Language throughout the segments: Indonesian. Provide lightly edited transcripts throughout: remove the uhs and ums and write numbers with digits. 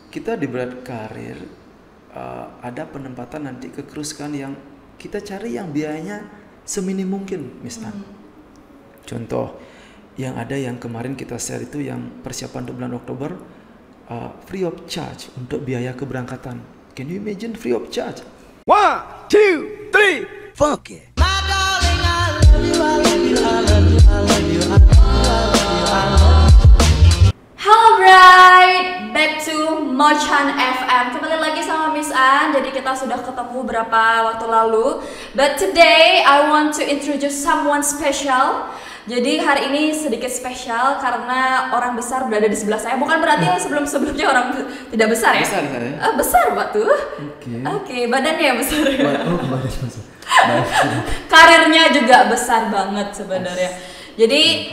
kita di Bright Karir ada penempatan nanti ke cruise kan yang kita cari yang biayanya seminim mungkin, Miss An. Contoh yang ada yang kemarin kita share itu yang persiapan untuk bulan Oktober, free of charge untuk biaya keberangkatan. Can you imagine free of charge? 1, 2, 3, fuck it. Halo Bright, back to Mochan FM. Kembali lagi sama Miss An. Jadi kita sudah ketemu berapa waktu lalu, but today I want to introduce someone special. Jadi hari ini sedikit spesial karena orang besar berada di sebelah saya. Bukan berarti sebelum-sebelumnya orang tidak besar ya? Besar saya. Besar Pak tuh. Oke, badannya besar. Badan besar. Karirnya juga besar banget sebenarnya. Jadi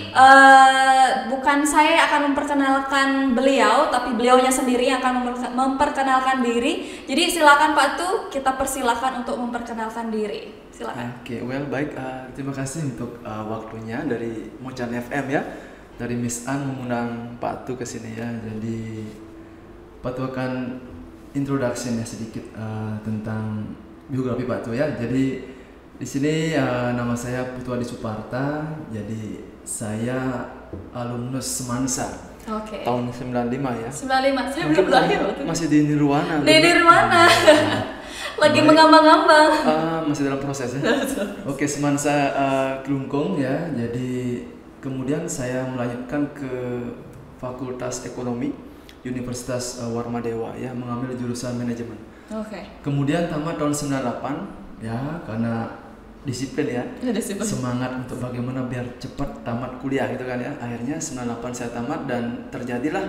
bukan saya akan memperkenalkan beliau, tapi beliaunya sendiri yang akan memperkenalkan diri. Jadi silakan Pak Tu, kita persilakan untuk memperkenalkan diri. Silakan. Oke, baik. Terima kasih untuk waktunya dari Mochan FM ya. Dari Miss An mengundang Pak Tu ke sini ya. Jadi Pak Tu akan introduction ya sedikit tentang biografi Pak Tu ya. Jadi di sini nama saya Putu Adi Suparta. Jadi saya alumnus Semansa. Oke. Tahun 95 ya. 95. Saya belum lahir waktu itu. Masih di Nirwana. Di Nirwana. Lagi mengambang-ambang. Masih dalam proses ya. Oke, Semansa Kelungkung ya. Jadi kemudian saya melanjutkan ke Fakultas Ekonomi Universitas Warmadewa ya, mengambil jurusan manajemen. Oke. Kemudian tamat tahun 98 ya, karena disiplin ya. Semangat untuk bagaimana biar cepat tamat kuliah gitu kan ya. Akhirnya 98 saya tamat dan terjadilah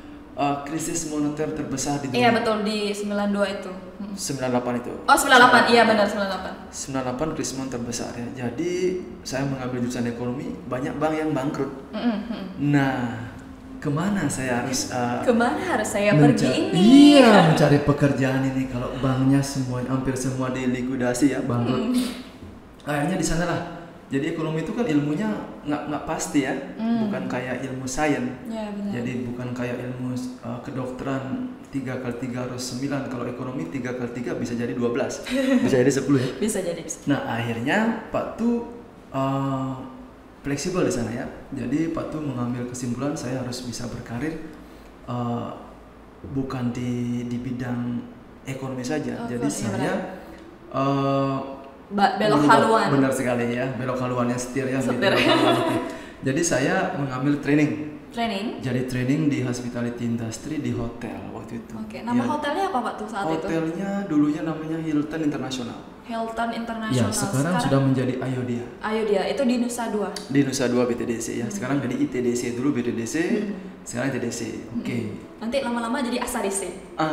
krisis moneter terbesar di dunia. Iya betul, di 92 itu. 98 itu. Oh 98, iya benar 98. 98 krisis moneter terbesar ya. Jadi saya mengambil jurusan ekonomi, banyak bank yang bangkrut. Nah, kemana saya harus pergi ini? Iya, mencari pekerjaan ini kalau banknya hampir semua dilikuidasi ya, bangkrut. Akhirnya di sanalah. Jadi ekonomi itu kan ilmunya nggak pasti ya, bukan kayak ilmu sains. Ya, benar. Jadi bukan kayak ilmu kedokteran 3 kali 3 harus 9. Kalau ekonomi 3 kali 3 bisa jadi 12, bisa jadi 10 ya. Bisa jadi. Nah akhirnya Pak Tu fleksibel di sana ya. Jadi Pak Tu mengambil kesimpulan saya harus bisa berkarir bukan di bidang ekonomi saja. Jadi saya belok haluan. Benar sekali ya, belok haluannya setir ya. Jadi saya mengambil training. Jadi training di hospitality industry di hotel waktu itu. Oke, nama hotelnya apa Pak tuh saat itu? Hotelnya dulunya namanya Hilton International. Hilton International. Ya, sekarang sudah menjadi Ayodhya. Ayodhya itu di Nusa Dua. Di Nusa Dua BTDC ya. Sekarang jadi ITDC dulu BTDC, sekarang ITDC. Oke. Nanti lama-lama jadi Asaric.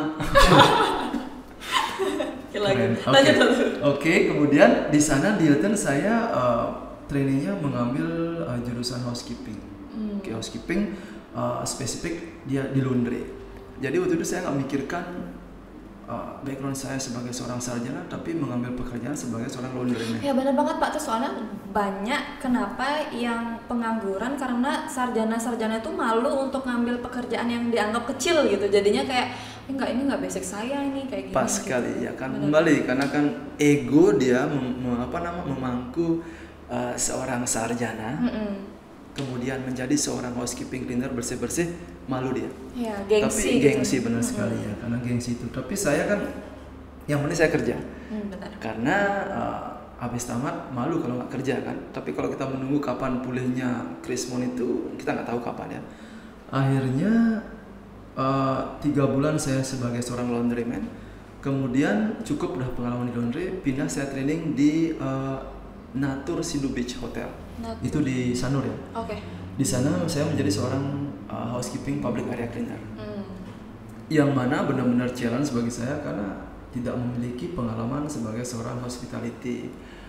Lanjut. Oke, kemudian di sana di Hilton saya trainingnya mengambil jurusan housekeeping. Oke, housekeeping spesifik dia di laundry. Jadi waktu itu saya nggak mikirkan background saya sebagai seorang sarjana, tapi mengambil pekerjaan sebagai seorang laundryman. Ya benar banget Pak, tuh soalnya banyak kenapa yang pengangguran karena sarjana-sarjana itu malu untuk ngambil pekerjaan yang dianggap kecil gitu. Jadinya kayak ini nggak basic saya ini kayak gini. Pas sekali gitu. Ya kan, kembali karena kan ego dia memangku seorang sarjana. Kemudian menjadi seorang housekeeping cleaner bersih-bersih, malu dia. Ya, gengsi. Tapi gengsi benar sekali ya, karena gengsi itu. Tapi saya kan yang penting saya kerja. Benar. Karena habis tamat malu kalau nggak kerja kan. Tapi kalau kita menunggu kapan pulihnya krismon itu, kita nggak tahu kapan ya. Akhirnya 3 bulan saya sebagai seorang laundryman. Kemudian cukup udah pengalaman di laundry, pindah saya training di Natur Sindu Beach Hotel. Itu di Sanur ya. Oke. Di sana saya menjadi seorang housekeeping public area cleaner. Yang mana benar-benar challenge bagi saya karena tidak memiliki pengalaman sebagai seorang hospitality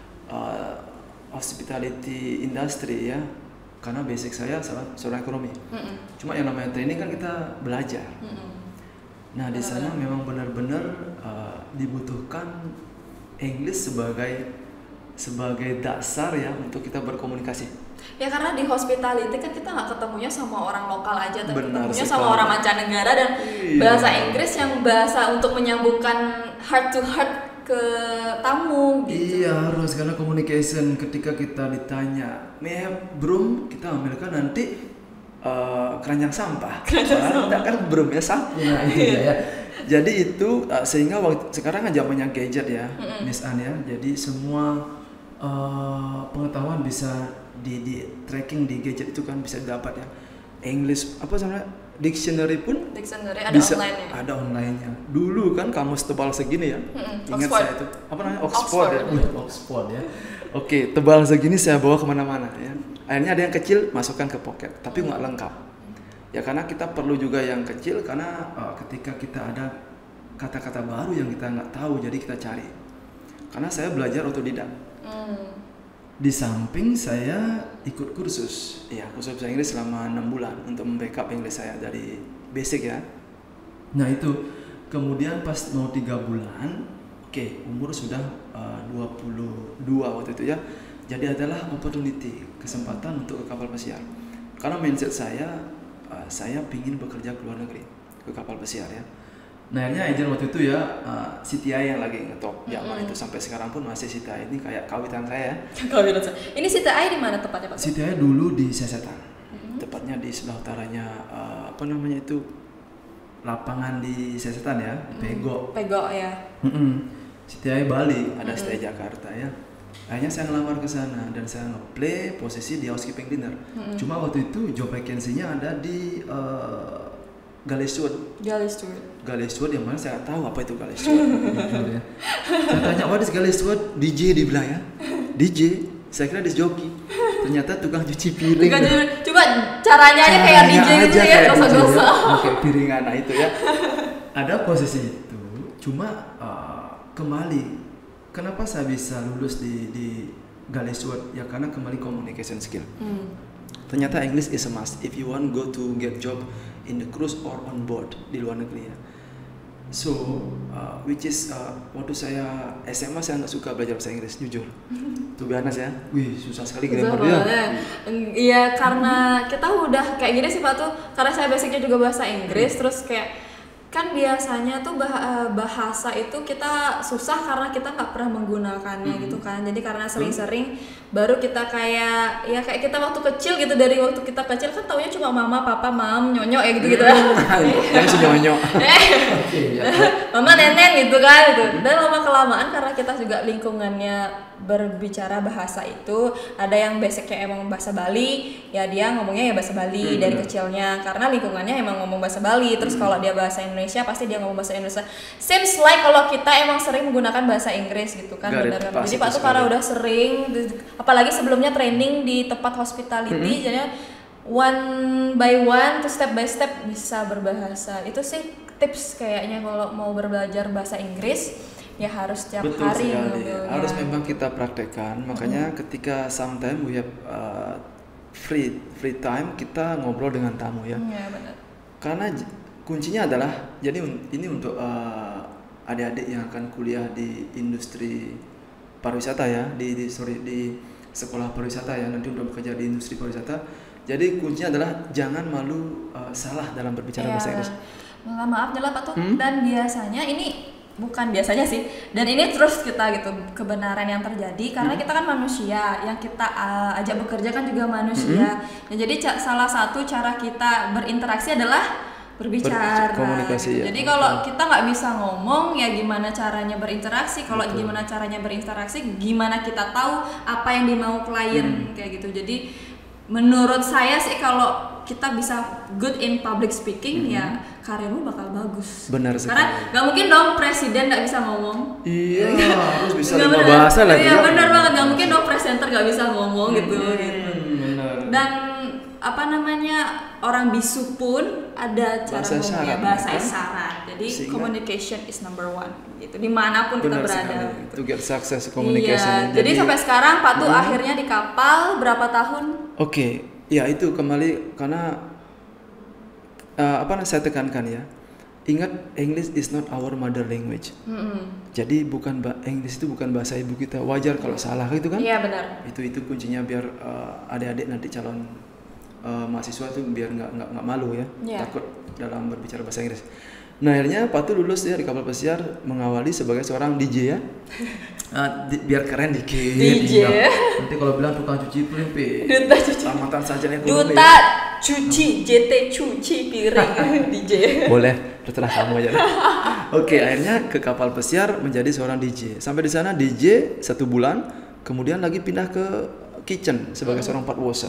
industry ya. Karena basic saya seorang ekonomi. Cuma yang namanya training kan kita belajar. Nah di sana memang benar-benar dibutuhkan English sebagai dasar ya untuk kita berkomunikasi. Ya karena di hospitality kan kita nggak ketemunya sama orang lokal aja, tapi Benar ketemunya sekali. sama orang mancanegara dan Iya. bahasa Inggris yang bahasa untuk menyambungkan heart to heart ke tamu gitu. Iya harus, karena communication ketika kita ditanya, may I have broom, kita ambilkan nanti keranjang sampah. Kita kan broomnya sapu. Nah, iya ya. Jadi itu sehingga sekarang kan zamannya gadget ya, Miss An ya. Jadi semua pengetahuan bisa di tracking di gadget itu kan bisa dapat ya. English apa namanya? Dictionary pun Dictionary ada bisa online-nya. ada online-nya. Dulu kan kamus tebal segini ya. Ingat Oxford. saya itu. Apa namanya? Oxford. Oxford. Ya. Oxford ya. Oke, tebal segini saya bawa kemana-mana ya. Akhirnya ada yang kecil masukkan ke pocket, tapi nggak lengkap. Ya karena kita perlu juga yang kecil karena ketika kita ada kata-kata baru yang kita nggak tahu, jadi kita cari. Karena saya belajar otodidak. Di samping saya ikut kursus, ya kursus bahasa Inggris selama 6 bulan untuk membackup Inggris saya dari basic ya. Nah itu, kemudian pas mau 3 bulan, oke, umur sudah 22 waktu itu ya. Jadi adalah opportunity, kesempatan untuk ke kapal pesiar. Karena mindset saya pingin bekerja ke luar negeri, ke kapal pesiar ya. Nah akhirnya agent waktu itu ya CTI yang lagi ngetop zaman itu sampai sekarang pun masih CTI ini kayak kawitan saya. Kalau bilang ini CTI di mana tepatnya Pak? CTI dulu di Sesetan, tepatnya di sebelah utaranya apa namanya itu lapangan di Sesetan ya, di Pego. Pego ya. CTI Bali ada stay Jakarta ya. Akhirnya saya ngelamar ke sana dan saya ngeplay posisi di housekeeping dinner. Cuma waktu itu job vacancy-nya ada di Galeswood. Galeswood yang mana saya tahu apa itu Galeswood. Jujur ya. Saya tanya what is Galeswood? DJ dibilang ya. DJ. Saya kira disc jockey. Ternyata tukang cuci piring. Coba caranya aja kayak DJ gitu ya, dosa-dosa. Oke, piringan nah itu ya. Ada posisi itu. Cuma kembali kenapa saya bisa lulus di Galeswood? Ya karena kembali communication skill. Ternyata English is a must if you want go to get job in the cruise or on board di luar negeri ya. So, which is waktu saya SMA saya nggak suka belajar bahasa Inggris jujur. Tuh biasa ya. Wih susah sekali grammar dia. Iya karena kita udah kayak gini sih Pak tuh, karena saya basicnya juga bahasa Inggris terus kayak kan biasanya tuh bahasa itu kita susah karena kita nggak pernah menggunakannya gitu kan. Jadi karena sering-sering baru kita kayak ya kayak kita waktu kecil gitu, dari waktu kita kecil kan taunya cuma mama, papa, mam, nyonyo ya gitu-gitu ya. Yang si nyonyo. Mama, nenek gitu kan gitu. Dan lama-kelamaan karena kita juga lingkungannya berbicara bahasa itu, ada yang basicnya emang bahasa Bali, ya dia ngomongnya ya bahasa Bali dari kecilnya karena lingkungannya emang ngomong bahasa Bali. Terus kalau dia bahasa Indonesia pasti dia ngomong bahasa Indonesia. Seems like kalau kita emang sering menggunakan bahasa Inggris gitu kan. Benar kan. Jadi Pak tuh karena udah sering, apalagi sebelumnya training di tempat hospitality, jadi one by one tuh step by step bisa berbahasa. Itu sih tips kayaknya kalau mau belajar bahasa Inggris. Ya harus setiap Betul hari sekali. ngambilnya. Harus memang kita praktekkan. Makanya ketika sometimes we have free time kita ngobrol dengan tamu ya. Iya benar. Karena kuncinya adalah jadi ini untuk adik-adik yang akan kuliah di industri pariwisata ya, di sekolah pariwisata ya, nanti untuk bekerja di industri pariwisata. Jadi kuncinya adalah jangan malu salah dalam berbicara bahasa Inggris. Maaf nyela Pak tuh. Dan biasanya ini bukan biasanya sih, dan ini terus kita gitu kebenaran yang terjadi karena kita kan manusia yang kita ajak bekerja kan juga manusia. Ya, jadi salah satu cara kita berinteraksi adalah berbicara. Komunikasi ya. Jadi kalau kita nggak bisa ngomong ya gimana caranya berinteraksi? Kalau gimana caranya berinteraksi, gimana kita tahu apa yang dimau klien kayak gitu. Jadi menurut saya sih kalau kita bisa good in public speaking ya karirmu bakal bagus. Benar sekali. Karena nggak mungkin dong presiden nggak bisa ngomong. Iya, harus bisa Nggak 5 bener. bahasa lagi. Iya benar banget, nggak mungkin dong presenter nggak bisa ngomong gitu. Benar. Dan apa namanya orang bisu pun ada cara Bahasa ngomongnya, isyarat, bahasa kan? isyarat. Jadi Sehingga- communication is number one gitu dimanapun kita Benar berada. sekali. Gitu. To get success communication. Iya. Jadi sampai sekarang Pak tuh akhirnya di kapal berapa tahun? Oke, ya itu kembali karena apa yang saya tekankan ya, ingat English is not our mother language. Jadi English itu bukan bahasa ibu kita. Wajar kalau salah gitu kan? Iya benar. Itu kuncinya biar adik-adik nanti calon mahasiswa tuh biar nggak malu ya, takut dalam berbicara bahasa Inggris. Nah akhirnya Patu lulus ya di kapal pesiar mengawali sebagai seorang DJ ya. Biar keren dikit. DJ. Nanti kalau bilang tukang cuci piring, Duta cuci. Tamatan saja nih. Duta cuci, JT cuci piring DJ. Boleh, terserah kamu aja. Oke, akhirnya ke kapal pesiar menjadi seorang DJ. Sampai di sana DJ 1 bulan, kemudian lagi pindah ke kitchen sebagai seorang part washer.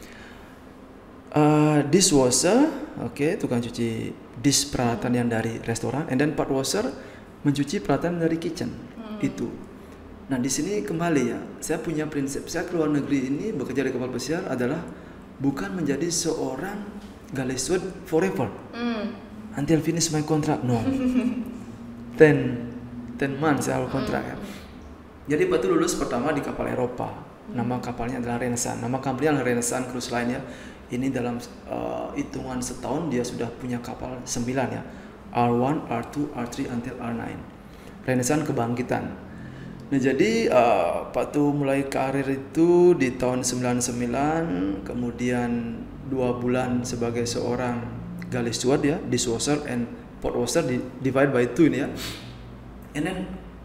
Dishwasher, tukang cuci dish peralatan yang dari restoran, and then part washer mencuci peralatan dari kitchen. Itu. Nah di sini kembali ya, saya punya prinsip. Saya keluar negeri ini bekerja di kapal pesiar adalah bukan menjadi seorang galley steward forever. Until finish my contract, no. 10 months our contract ya. Jadi Patu lulus pertama di kapal Eropa. Nama kapalnya adalah Renaissance. Nama kapalnya adalah Renaissance Cruise Line ya. Ini dalam hitungan setahun dia sudah punya kapal 9 ya. R1, R2, R3 until R9. Renaissance Kebangkitan. Nah jadi Patu mulai karir itu di tahun 99, kemudian 2 bulan sebagai seorang galley steward ya, dishwasher and pot washer divide by 2 ini ya. And then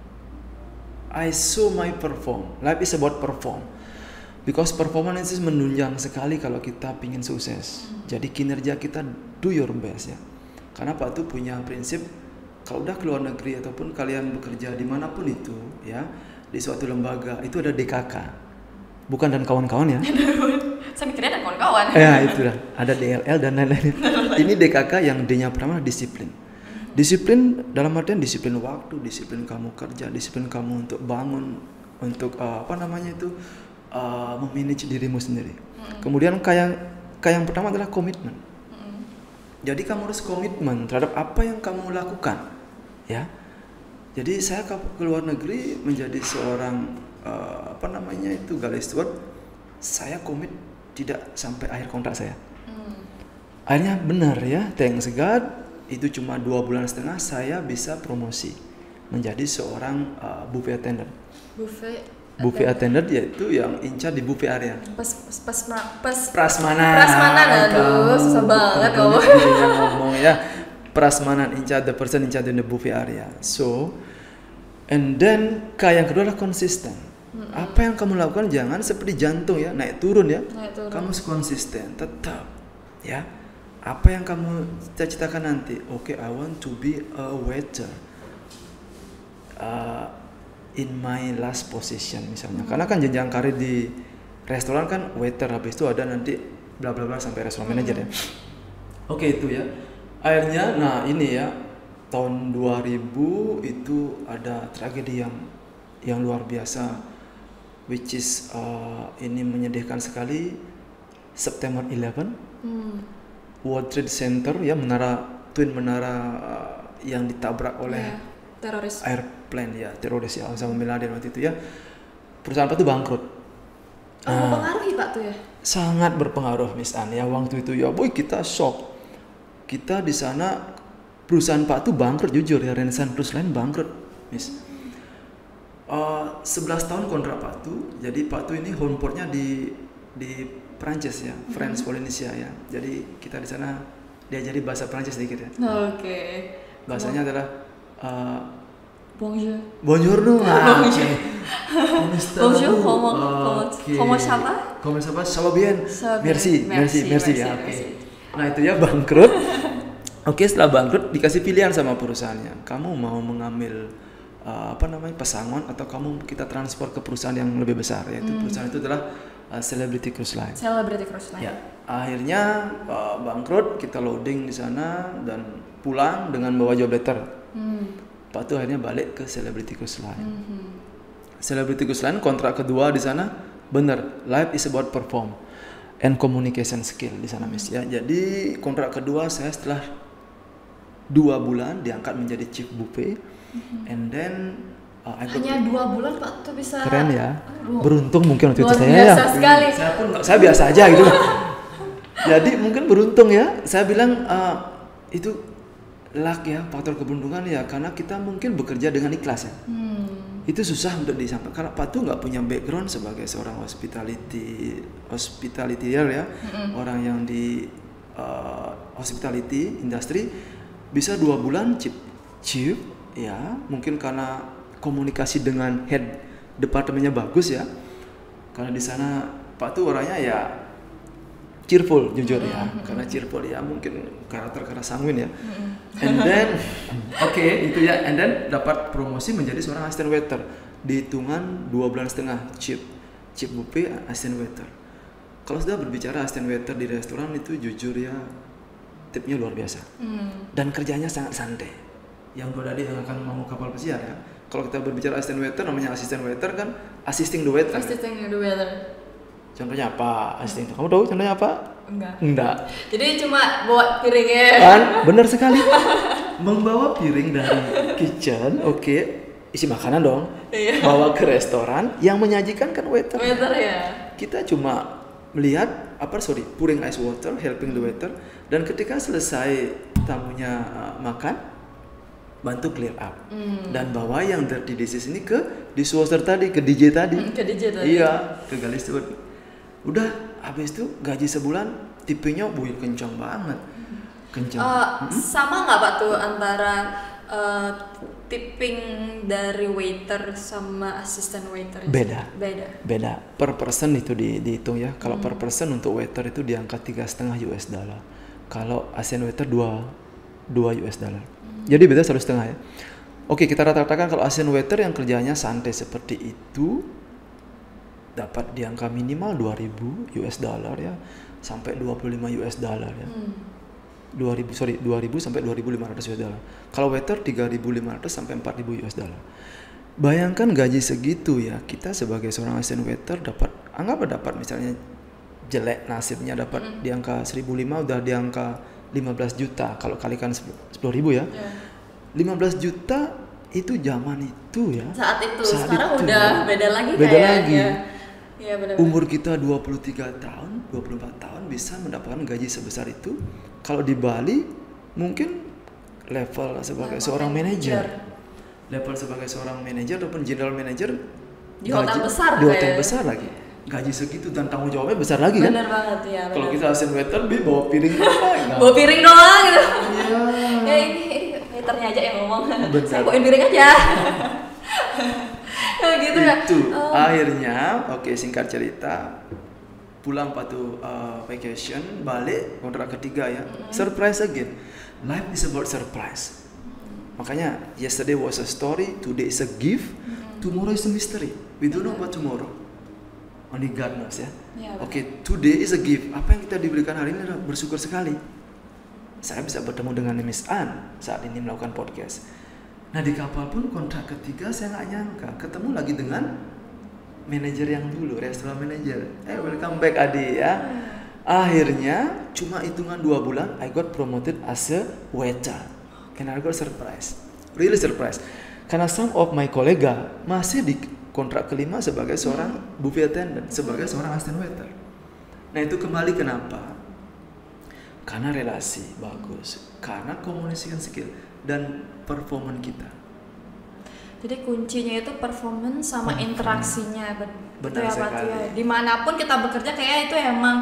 I saw my perform. Life is about perform. Because performance itu menunjang sekali kalau kita pingin sukses. Jadi kinerja kita do your best ya. Karena Pak tuh punya prinsip kalau udah keluar negeri ataupun kalian bekerja dimanapun itu ya, di suatu lembaga itu ada DKK. Bukan dan kawan-kawan ya. Saya mikirnya ada kawan-kawan. Ya itulah, ada DLL dan lain-lain. Ini DKK yang D-nya pertama disiplin. Disiplin dalam artian disiplin waktu, disiplin kamu kerja, disiplin kamu untuk bangun, untuk memanage dirimu sendiri. Kemudian kayak yang pertama adalah komitmen. Jadi kamu harus komitmen terhadap apa yang kamu lakukan, ya. Jadi saya ke luar negeri menjadi seorang galley steward. Saya komit tidak sampai akhir kontrak saya. Akhirnya benar ya, thanks God, itu cuma 2,5 bulan saya bisa promosi menjadi seorang buffet attendant. Buffet attendant yaitu yang incar di buffet area. Prasmanan. Aduh, susah banget kamu. Ngomong ya. Prasmanan, the person in charge in the buffet area. So, and then yang kedua adalah konsisten. Apa yang kamu lakukan jangan seperti jantung ya, naik turun ya. Kamu harus konsisten, tetap ya. Apa yang kamu cita-citakan nanti? I want to be a waiter. In my last position misalnya, karena kan jenjang karir di restoran kan waiter, habis itu ada nanti bla bla bla sampai restoran manager ya. Itu ya. Akhirnya ini ya tahun 2000 itu ada tragedi yang luar biasa, which is ini menyedihkan sekali. September 11 World Trade Center ya, Twin Menara yang ditabrak oleh teroris airplane ya, teroris ya, Osama bin Laden waktu itu ya. Perusahaan Pak itu bangkrut. Mempengaruhi Pak tuh ya? Sangat berpengaruh Miss An ya, waktu itu ya, boy kita shock. Kita di sana perusahaan Pak tuh bangkrut jujur ya, Renaissance Cruise Line bangkrut Miss. 11 tahun kontrak Pak tuh, jadi Pak tuh ini home portnya di Prancis ya, France Polynesia ya. Jadi kita di sana diajari bahasa Prancis sedikit ya. Bahasanya adalah Bonjour. Bonjour dong. Bonjour, comment ça va? Comment ça va? Ça va bien. Merci ya. Merci. Nah itu ya bangkrut. Setelah bangkrut dikasih pilihan sama perusahaannya. Kamu mau mengambil pesangon atau kita transfer ke perusahaan yang lebih besar, yaitu perusahaan itu adalah Celebrity Cruise Line. Ya, akhirnya bangkrut, kita loading di sana dan pulang dengan bawa job letter. Pak tuh akhirnya balik ke Celebrity Cruise Line. Celebrity Cruise Line kontrak kedua di sana, bener, life is about perform and communication skill di sana Miss ya. Jadi kontrak kedua saya setelah 2 bulan diangkat menjadi chief buffet, and then hanya 2 bulan Pak tuh bisa. Keren ya, beruntung mungkin waktu itu saya ya. Biasa sekali. Saya biasa aja gitu. Jadi mungkin beruntung ya. Saya bilang itu luck ya, faktor keberuntungan ya, karena kita mungkin bekerja dengan ikhlas ya. Itu susah untuk disampaikan karena Patu nggak punya background sebagai seorang hospitalitier ya, orang yang di hospitality industry bisa 2 bulan chip ya, mungkin karena komunikasi dengan head departemennya bagus ya, karena di sana Patu orangnya ya cheerful jujur ya, karena cheerful ya, mungkin karakter sanguin ya. And then itu ya, and then dapat promosi menjadi seorang assistant waiter di hitungan 2,5 bulan chip buffet assistant waiter. Kalau sudah berbicara assistant waiter di restoran itu jujur ya, tipnya luar biasa. Dan kerjanya sangat santai. Yang gue tadi yang akan mau kapal pesiar ya. Kalau kita berbicara assistant waiter, namanya assistant waiter kan assisting the waiter. Contohnya apa? Assisting. Kamu tahu contohnya apa? Enggak. Jadi cuma bawa piringnya. Kan? Benar sekali. Membawa piring dari kitchen, isi makanan dong. Iya. Bawa ke restoran, yang menyajikan kan waiter. Waiter ya. Kita cuma melihat pouring ice water, helping the waiter, dan ketika selesai tamunya makan, bantu clear up dan bawa yang dirty dishes ini ke dishwasher tadi, ke DJ tadi. Iya, ke gali steward. Udah, habis itu gaji sebulan tipenya kencang banget. Sama nggak Pak tuh antara tipping dari waiter sama assistant waiter? Beda. Per person itu dihitung ya. Kalau per person untuk waiter itu di angka $3,5 US. Kalau assistant waiter $2 US. Jadi beda $1,5 ya. Oke, kita rata-ratakan kalau assistant waiter yang kerjanya santai seperti itu dapat di angka minimal $2,000 US ya, sampai $25 US ya. 2.000 sampai $2.500 US. Kalau waiter 3.500 sampai $4.000 US. Bayangkan gaji segitu ya, kita sebagai seorang assistant waiter dapat misalnya jelek nasibnya dapat di angka 1.500 udah di angka 15 juta. Kalau kalikan 10.000 ya. 15 juta itu zaman itu ya. Saat itu sekarang udah beda lagi Ya, benar-benar. Umur kita 23 tahun, 24 tahun bisa mendapatkan gaji sebesar itu. Kalau di Bali mungkin level sebagai seorang manajer. Level sebagai seorang manajer ataupun general manager di hotel besar. Di hotel besar lagi. Gaji segitu dan tanggung jawabnya besar lagi kan? Benar banget ya. Kalau kita assistant waiter bawa piring doang. Bawa piring doang gitu. Iya. Ya ini waiternya aja yang ngomong. Benar. Saya bawain piring aja. Gitu ya. Itu akhirnya singkat cerita pulang Patu vacation, balik kontrak ketiga ya. Surprise again. Life is about surprise. Makanya yesterday was a story, today is a gift, tomorrow is a mystery. We don't know what tomorrow. Only God knows ya. Today is a gift. Apa yang kita diberikan hari ini adalah bersyukur sekali. Saya bisa bertemu dengan Miss Ann saat ini melakukan podcast. Nah di kapal pun kontrak ketiga saya nggak nyangka ketemu lagi dengan manajer yang dulu, restoran manajer. Welcome back Adi ya. Akhirnya cuma hitungan 2 bulan I got promoted as a waiter. And I got surprise, really surprise. Karena some of my kolega masih di kontrak kelima sebagai seorang buffet attendant, sebagai seorang assistant waiter. Nah itu kembali kenapa? Karena relasi bagus, karena communication skill dan performan kita. Jadi kuncinya itu performance sama interaksinya, benar ya, sekali. ya. Dimanapun kita bekerja kayak itu emang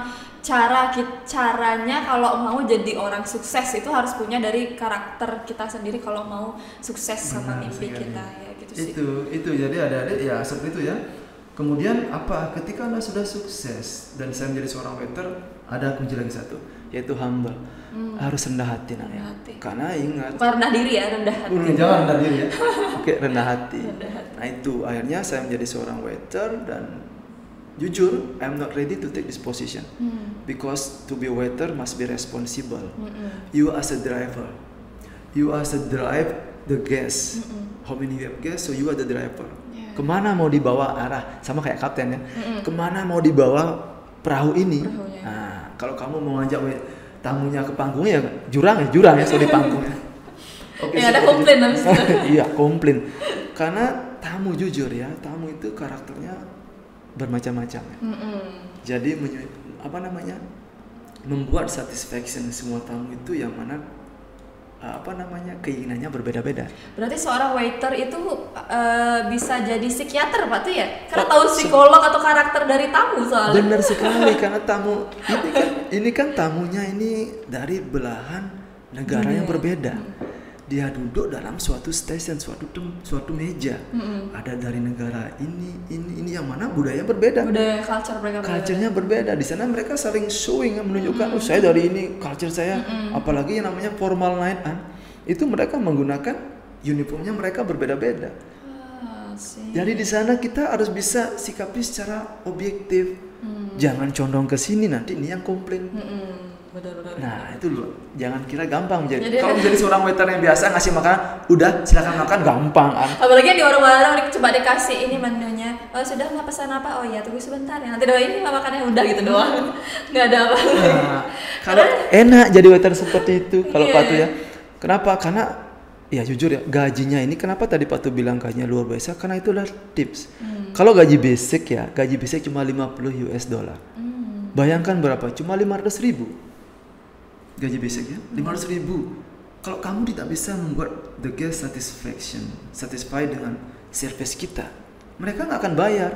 caranya kalau mau jadi orang sukses itu harus punya dari karakter kita sendiri kalau mau sukses sama mimpi kita ya gitu sih. Itu jadi adik-adik ya seperti itu ya. Kemudian ketika Anda sudah sukses dan saya menjadi seorang waiter, ada kunci lagi satu, yaitu humble. Harus rendah hati nak ya. Karena ingat, bukan rendah diri ya, rendah hati. Jangan rendah diri ya. Rendah hati. Nah itu akhirnya saya menjadi seorang waiter dan jujur I'm not ready to take this position. Because to be a waiter must be responsible. You as a driver. You as a drive the guest. How many you have guests? So you are the driver. Kemana mau dibawa arah, sama kayak kapten ya. Kemana mau dibawa perahu ini? Nah, kalau kamu mau ngajak tamunya ke panggungnya ya jurang ya, so di panggungnya. Ada komplain habis itu. Iya, komplain. Karena tamu jujur ya, tamu itu karakternya bermacam-macam ya. Jadi membuat satisfaction semua tamu itu yang mana keinginannya berbeda-beda. Berarti seorang waiter itu bisa jadi psikiater Pak tuh ya? Karena tahu psikolog atau karakter dari tamu soalnya. Benar sekali karena tamu ini kan tamunya ini dari belahan negara yang berbeda. Dia duduk dalam suatu stasiun, suatu meja. Ada dari negara ini yang mana budaya berbeda. Budaya culture mereka berbeda. Culture-nya berbeda. Di sana mereka saling showing menunjukkan saya dari ini culture saya. Apalagi yang namanya formal night itu mereka menggunakan uniformnya mereka berbeda-beda. Jadi di sana kita harus bisa sikapi secara objektif. Jangan condong ke sini nanti ini yang komplain. Betul. Nah itu loh, jangan kira gampang jadi kalau menjadi seorang waiter yang biasa ngasih makanan, udah silakan makan gampang Apalagi di warung-warung coba dikasih ini menunya, oh sudah nggak pesan apa, oh iya tunggu sebentar ya nanti doang ini makannya udah gitu doang, nggak ada apa. Nah, kalau enak jadi waiter seperti itu kalau Pak Tu ya, kenapa? Karena ya jujur ya gajinya ini kenapa tadi Pak Tu bilang gajinya luar biasa karena itulah tips. Kalau gaji basic cuma 50 US dollar. Bayangkan berapa? Cuma 500.000. Gaji basic ya, 500.000. Kalau kamu tidak bisa membuat the guest satisfied dengan service kita, mereka nggak akan bayar.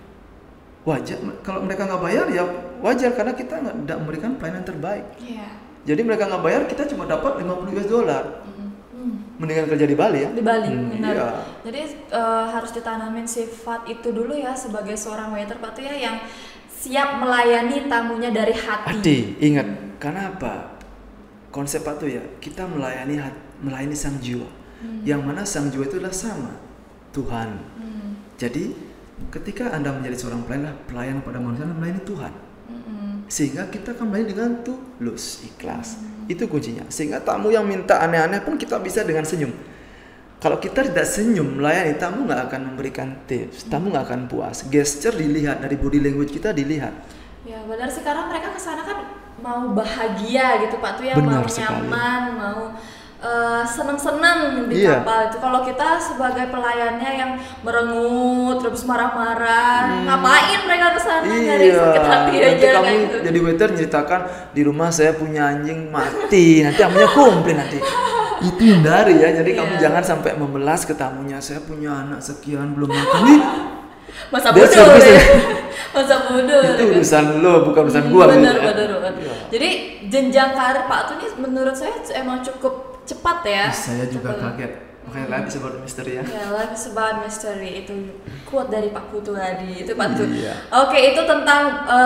Wajar, kalau mereka nggak bayar ya wajar karena kita nggak memberikan pelayanan terbaik. Jadi mereka nggak bayar, kita cuma dapat 50 US dollar. Mendingan kerja di Bali ya. Di Bali, benar. Iya. Jadi harus ditanamin sifat itu dulu ya sebagai seorang waiter Pak tuh ya yang siap melayani tamunya dari hati. Ingat, karena apa? Konsep Pak Tu ya, kita melayani sang jiwa. Yang mana sang jiwa itu adalah sama Tuhan. Jadi ketika Anda menjadi seorang pelayan pada manusia, Anda melayani Tuhan. Sehingga kita akan melayani dengan tulus, ikhlas. Itu kuncinya. Sehingga tamu yang minta aneh-aneh pun kita bisa dengan senyum. Kalau kita tidak senyum melayani, tamu nggak akan memberikan tips, tamu nggak akan puas. Gesture dilihat, dari body language kita dilihat. Ya benar, sekarang mereka kesana kan mau bahagia gitu Pak tuh ya, Benar mau sekali. nyaman, mau seneng-seneng di kapal itu. Kalau kita sebagai pelayannya yang merengut terus marah-marah, ngapain mereka kesana nyari sakit hati aja nanti kamu kayak gitu. jadi waiter ceritakan di rumah saya punya anjing mati, nanti tamunya komplain nanti. Itu hindari ya, jadi kamu jangan sampai memelas ke tamunya. Saya punya anak sekian belum makan nih. Masa bodoh ya. Masa bodoh. Itu urusan lo, bukan urusan gua. Bener. Jadi jenjang karir Pak tuh nih menurut saya emang cukup cepat ya. Saya juga kaget. Makanya Life is about mystery ya. Ya, Life is about mystery itu quote dari Pak Putu tadi. Itu Pak Putu. Iya. Oke, itu tentang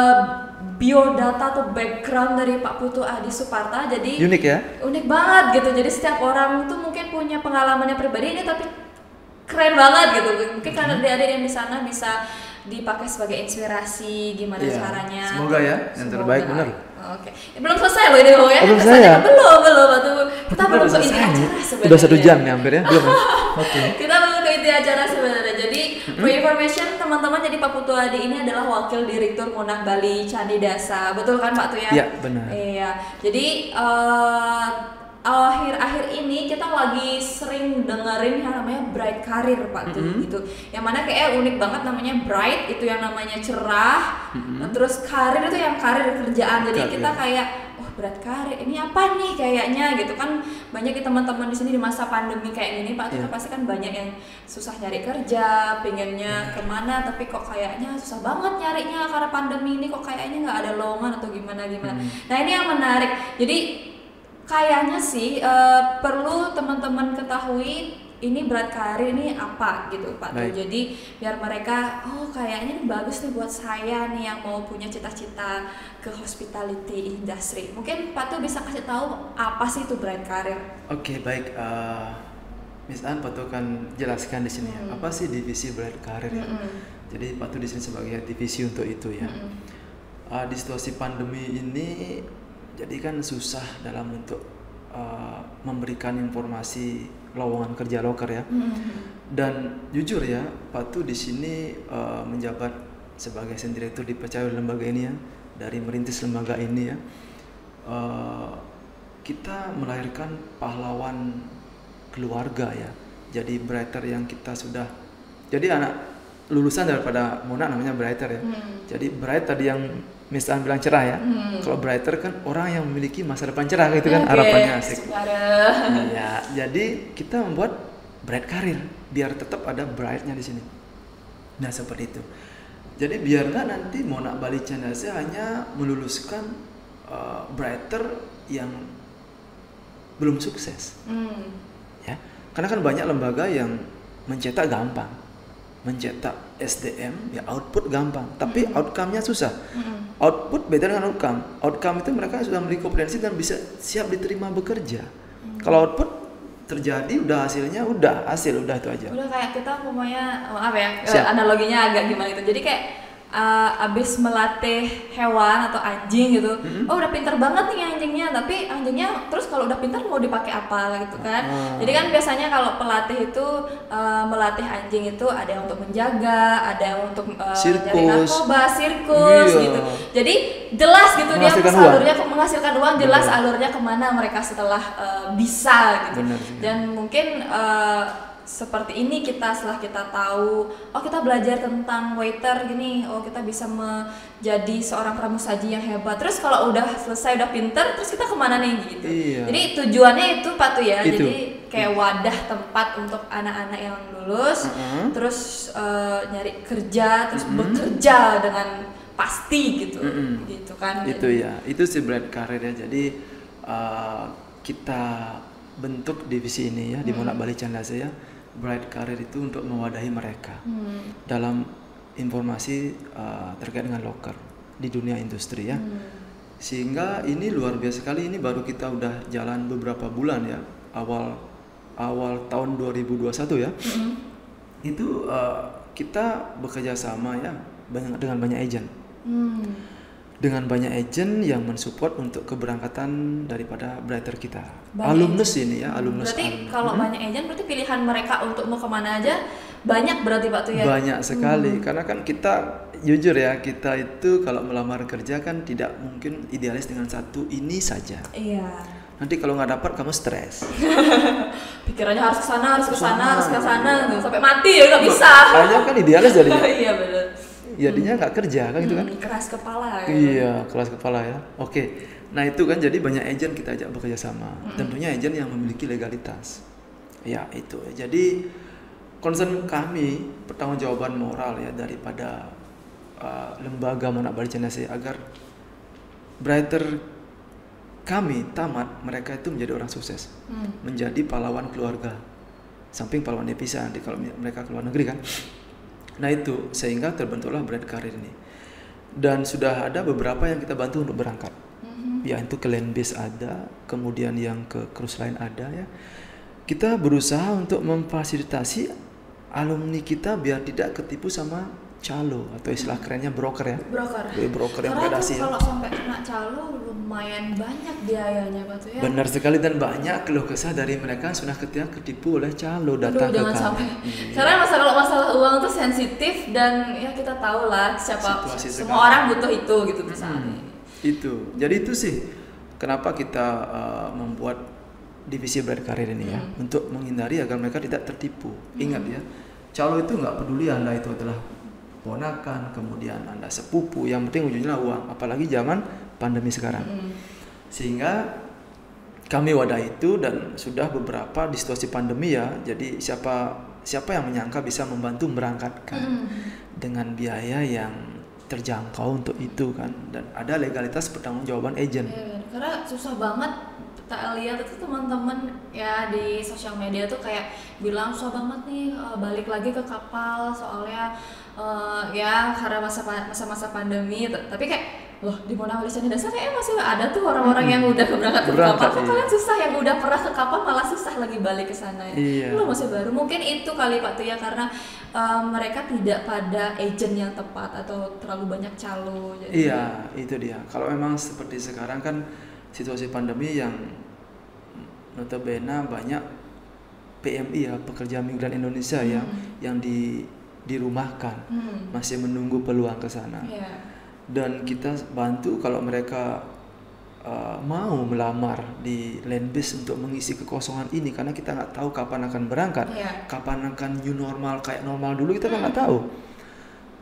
biodata atau background dari Pak Putu Adi Suparta. Jadi Unik ya? Unik banget gitu. Jadi setiap orang itu mungkin punya pengalamannya pribadi ini tapi keren banget gitu. Mungkin karena adik-adik yang di sana bisa dipakai sebagai inspirasi gimana caranya. Semoga ya, yang terbaik benar. Oke. Belum selesai loh ini ya. Belum selesai ya? Belum. Kita belum ke inti acara sebenarnya. Udah 1 jam nih hampir ya, belum. Oke. Kita belum ke inti acara sebenarnya. Jadi for information teman-teman, jadi Pak Putu Adi ini adalah wakil direktur Monarch Bali Candi Dasa. Betul kan Pak Tu ya? Iya, benar. Iya. Jadi akhir-akhir ini kita lagi sering dengerin yang namanya bright karir Pak tuh gitu. Yang mana kayak unik banget namanya bright itu yang namanya cerah. Terus karir itu yang karir kerjaan. Jadi kita kayak bright karir ini apa nih kayaknya gitu kan. Banyak teman-teman di sini di masa pandemi kayak gini Pak tuh pasti kan banyak yang susah nyari kerja, pengennya kemana tapi kok kayaknya susah banget nyarinya karena pandemi ini, kok kayaknya nggak ada lowongan atau gimana. Nah ini yang menarik. Jadi kayaknya sih perlu teman-teman ketahui ini berat karir ini apa gitu Pak tuh. Jadi biar mereka kayaknya ini bagus nih buat saya nih yang mau punya cita-cita ke hospitality industry. Mungkin Pak tuh bisa kasih tahu apa sih itu berat karir? Oke, baik. Miss An, Pak tuh akan jelaskan di sini ya. Apa sih divisi berat karir ya? Jadi Pak tuh di sini sebagai divisi untuk itu ya. Di situasi pandemi ini jadi kan susah dalam untuk memberikan informasi lowongan kerja loker ya. Dan jujur ya, Pak Tu di sini menjabat sebagai sen direktur dipercaya oleh lembaga ini ya. Dari merintis lembaga ini ya, kita melahirkan pahlawan keluarga ya. Jadi brighter yang kita sudah. Jadi lulusan daripada Mona namanya brighter ya. Jadi bright tadi yang Miss An bilang cerah ya. Kalau brighter kan orang yang memiliki masa depan cerah gitu kan, harapannya asik. Iya, jadi kita membuat bright karir biar tetap ada brightnya di sini. Nah seperti itu. Jadi biar nggak nanti Mona Bali Chandase hanya meluluskan brighter yang belum sukses. Ya, karena kan banyak lembaga yang mencetak gampang, mencetak SDM ya output gampang, tapi outcome-nya susah. Output beda dengan outcome. Outcome itu mereka sudah memiliki kompetensi dan bisa siap diterima bekerja. Kalau output terjadi udah hasilnya udah hasil udah itu aja. Udah kayak kita pokoknya apa ya Siap. analoginya agak gimana gitu. Jadi kayak abis melatih hewan atau anjing gitu, oh udah pintar banget nih anjingnya, tapi anjingnya terus kalau udah pintar mau dipakai apa gitu kan. Jadi kan biasanya kalau pelatih itu melatih anjing itu ada yang untuk menjaga, ada yang untuk nyari narkoba, sirkus gitu. Jadi jelas gitu dia alurnya menghasilkan uang, jelas alurnya kemana mereka setelah bisa gitu. Dan mungkin seperti ini setelah kita tahu, oh kita belajar tentang waiter gini, oh kita bisa menjadi seorang pramusaji yang hebat. Terus kalau udah selesai, udah pinter, terus kita kemana nih gitu. Jadi tujuannya itu Pak tuh ya, jadi kayak wadah tempat untuk anak-anak yang lulus, terus nyari kerja, terus bekerja dengan pasti gitu, gitu kan. Itu ya, itu sih bright career ya. Jadi kita bentuk divisi ini ya di Mona Bali Chandase ya. Bright Career itu untuk mewadahi mereka dalam informasi terkait dengan loker di dunia industri ya. Sehingga ini luar biasa sekali, ini baru kita udah jalan beberapa bulan ya, awal tahun 2021 ya. Itu kita bekerja sama ya dengan banyak agent. Dengan banyak agent yang mensupport untuk keberangkatan daripada brighter kita. Alumnus ini ya, alumnus. Berarti kalau banyak agent berarti pilihan mereka untuk mau kemana aja banyak berarti Pak tuh ya? Banyak sekali, karena kan kita jujur ya, kita itu kalau melamar kerja kan tidak mungkin idealis dengan satu ini saja. Iya. Nanti kalau nggak dapat kamu stres. Pikirannya harus ke sana, harus ke sana, harus ke sana, sampai mati ya nggak bisa. Kayaknya kan idealis jadinya. Iya benar. Jadinya nggak kerja kan gitu kan? Keras kepala. Iya, keras kepala ya. Oke, nah itu kan jadi banyak agent kita ajak bekerja sama. Tentunya agent yang memiliki legalitas. Ya itu. Jadi concern kami pertanggungjawaban moral ya daripada lembaga Mona Bali Chandase agar brighter kami tamat, mereka itu menjadi orang sukses, menjadi pahlawan keluarga, samping pahlawan devisa nanti kalau mereka keluar negeri kan. Nah itu sehingga terbentuklah Bright Career ini, dan sudah ada beberapa yang kita bantu untuk berangkat. Ya itu ke land base ada, kemudian yang ke cruise line ada ya. Kita berusaha untuk memfasilitasi alumni kita biar tidak ketipu sama calo atau istilah kerennya broker ya. Broker yang predasi ya. Kalau sampai kena calo lumayan banyak biayanya Pak tuh ya. Benar sekali, dan banyak keluh kesah dari mereka sudah ketipu oleh calo datang ke kami. Karena kalau masalah uang itu sensitif, dan ya kita tahu lah siapa semua orang butuh itu gitu misalnya. Itu. Jadi itu sih kenapa kita membuat divisi Bright Career ini ya, untuk menghindari agar mereka tidak tertipu. Ingat ya, calo itu nggak peduli Anda itu adalah ponakan, kemudian Anda sepupu, yang penting ujungnya uang, apalagi zaman pandemi sekarang. Sehingga kami wadah itu, dan sudah beberapa di situasi pandemi ya, jadi siapa yang menyangka bisa membantu memberangkatkan dengan biaya yang terjangkau untuk itu kan, dan ada legalitas pertanggungjawaban agent. Karena susah banget. Kita lihat itu teman-teman ya di sosial media tuh kayak bilang susah banget nih balik lagi ke kapal soalnya ya karena masa-masa pandemi. Tapi kayak loh di Mona Bali Chandase kayaknya masih ada tuh orang-orang yang udah berangkat ke kapal. Kok kalian susah, yang udah pernah ke kapal malah susah lagi balik ke sana ya. Lo masih baru, mungkin itu kali Pak tuh ya, karena mereka tidak pada agent yang tepat atau terlalu banyak calo. Jadi iya itu dia. Kalau memang seperti sekarang kan situasi pandemi yang notabene banyak PMI ya, pekerja migran Indonesia ya, yang dirumahkan, masih menunggu peluang ke sana. Dan kita bantu kalau mereka mau melamar di land base untuk mengisi kekosongan ini, karena kita nggak tahu kapan akan berangkat, kapan akan new normal kayak normal dulu, kita kan nggak tahu.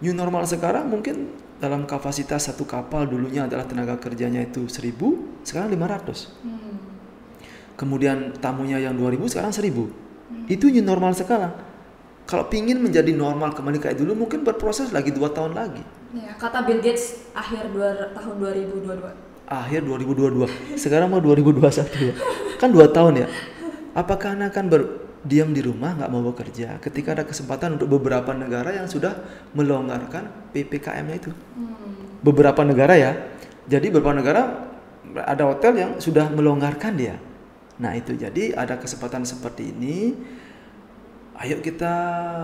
New normal sekarang mungkin dalam kapasitas satu kapal dulunya adalah tenaga kerjanya itu 1.000, sekarang 500. Kemudian tamunya yang 2.000 sekarang 1.000. Itu new normal sekarang. Kalau pingin menjadi normal kembali kayak dulu mungkin berproses lagi 2 tahun lagi. Ya, kata Bill Gates tahun 2022. Akhir 2022. Sekarang mau 2021 ya. Kan 2 tahun ya. Apakah Anda akan berdiam di rumah nggak mau bekerja ketika ada kesempatan untuk beberapa negara yang sudah melonggarkan PPKM-nya itu? Beberapa negara ya. Jadi beberapa negara ada hotel yang sudah melonggarkan dia. Nah itu jadi ada kesempatan seperti ini. Ayo kita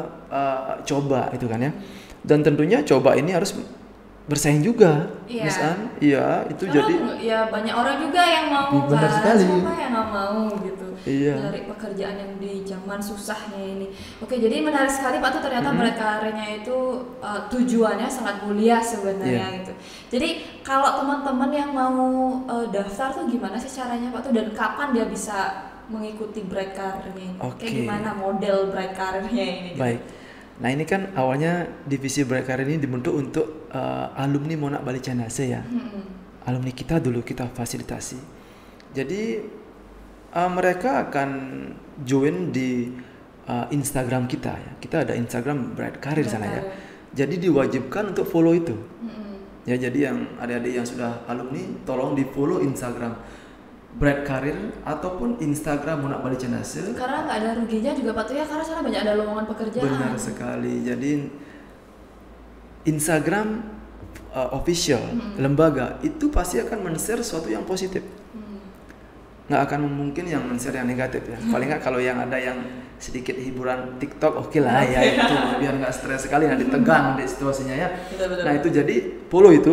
coba itu kan ya. Dan tentunya coba ini harus bersaing juga, Iya. Miss An. Iya, itu Karena jadi ya banyak orang juga yang mau Benar kan, sekali. siapa yang nggak mau gitu Iya. dari pekerjaan yang di zaman susahnya ini. Oke, jadi menarik sekali Pak tuh ternyata Bright Career-nya itu tujuannya sangat mulia sebenarnya Iya. gitu. Jadi kalau teman-teman yang mau daftar tuh gimana sih caranya Pak tuh, dan kapan dia bisa mengikuti Bright Career-nya ini? Oke. Kayak gimana model Bright Career-nya ini? Gitu. baik. Nah ini kan awalnya divisi Bright Career ini dibentuk untuk alumni Monak Bali Canase ya. Alumni kita dulu kita fasilitasi. Jadi mereka akan join di Instagram kita ya. Kita ada Instagram Bright Career di sana ya. Jadi diwajibkan untuk follow itu. Ya jadi yang adik-adik yang sudah alumni tolong di follow Instagram Bright Career ataupun Instagram Monak Bali Canase. Karena nggak ada ruginya juga Pak tuh ya, karena sana banyak ada lowongan pekerjaan. Benar sekali. Jadi Instagram official lembaga itu pasti akan men-share sesuatu yang positif. Nggak akan mungkin yang men-share yang negatif ya. Paling nggak kalau yang ada yang sedikit hiburan TikTok oke lah ya itu biar nggak stres sekali nanti tegang nanti situasinya ya. Betul-betul. Nah itu jadi follow itu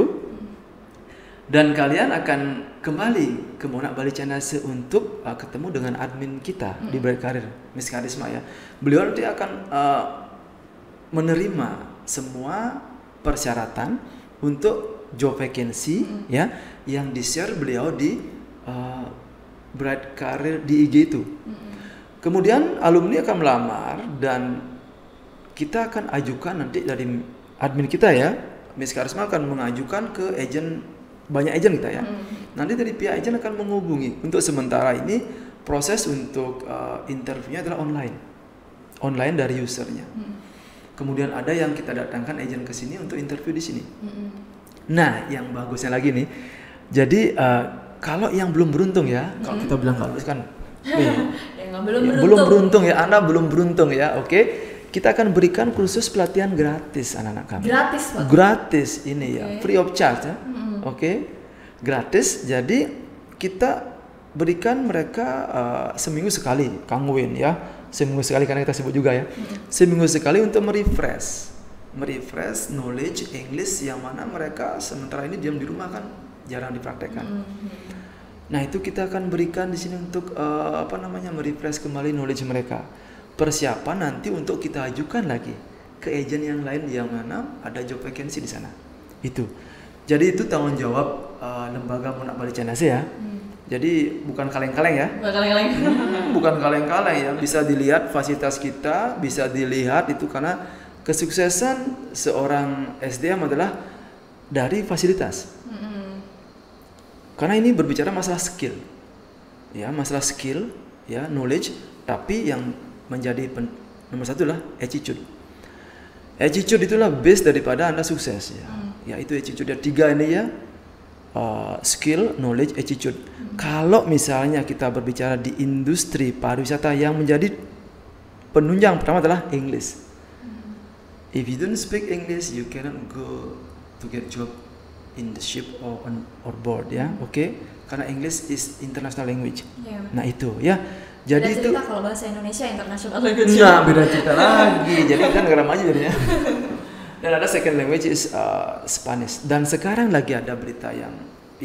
dan kalian akan kembali ke Monak Bali Canase untuk ketemu dengan admin kita di Bright Career, Miss Karisma ya. Beliau nanti akan menerima semua persyaratan untuk job vacancy ya yang di-share beliau di Bright Career di IG itu. Kemudian alumni akan melamar dan kita akan ajukan nanti dari admin kita ya, Miss Karisma akan mengajukan ke banyak agen kita ya. Nanti dari pihak agen akan menghubungi. Untuk sementara ini proses untuk interviewnya adalah online dari usernya. Kemudian ada yang kita datangkan agen ke sini untuk interview di sini. Nah, yang bagusnya lagi nih, jadi kalau yang belum beruntung ya, kalau kita bilang kalau kan, belum beruntung ya, Anda belum beruntung ya, oke? Kita akan berikan kursus pelatihan gratis anak-anak kami. Gratis Pak? Gratis ini ya, free of charge ya. Oke, gratis. Jadi kita berikan mereka seminggu sekali, Kang Win ya, seminggu sekali karena kita sebut juga ya, seminggu sekali untuk merefresh knowledge English yang mana mereka sementara ini diam di rumah kan jarang dipraktekkan. Nah itu kita akan berikan di sini untuk merefresh kembali knowledge mereka. Persiapan nanti untuk kita ajukan lagi ke agen yang lain yang mana ada job vacancy di sana. Itu. Jadi itu tanggung jawab lembaga Monak Bali Canase ya. Jadi bukan kaleng-kaleng ya. Bukan kaleng-kaleng ya. Bisa dilihat fasilitas kita, bisa dilihat itu karena kesuksesan seorang SDM adalah dari fasilitas. Karena ini berbicara masalah skill. Ya, masalah skill, ya, knowledge, tapi yang menjadi nomor satu adalah attitude. Attitude itulah base daripada Anda sukses ya. Ya itu attitude ada 3 ini ya. Skill, knowledge, attitude. Kalau misalnya kita berbicara di industri pariwisata yang menjadi penunjang pertama adalah English. If you don't speak English, you cannot go to get job in the ship or board ya. Oke? Karena English is international language. Nah itu ya. Jadi beda itu cerita kalau bahasa Indonesia international language. Nah, beda cerita lagi. Jadi kan negara maju jadinya. Dan ada second language is Spanish. Dan sekarang lagi ada berita yang